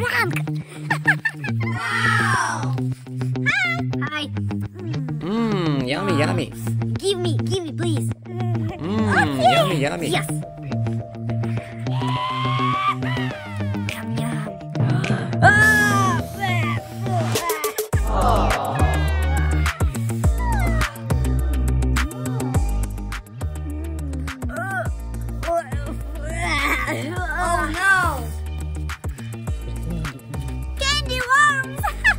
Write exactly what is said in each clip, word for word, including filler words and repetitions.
Wow! Hi. Mmm, yummy, yummy. Give me, give me, please. Mmm, yummy, yummy. Yes. Yum, yum. Oh no! Candy worms!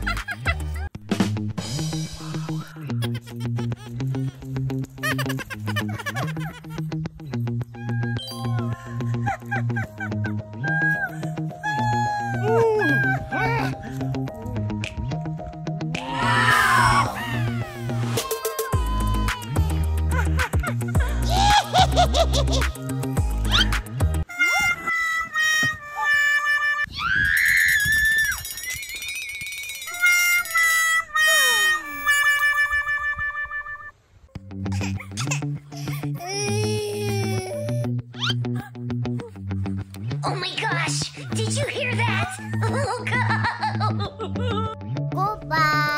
Oh my gosh! Did you hear that? Oh god! Goodbye.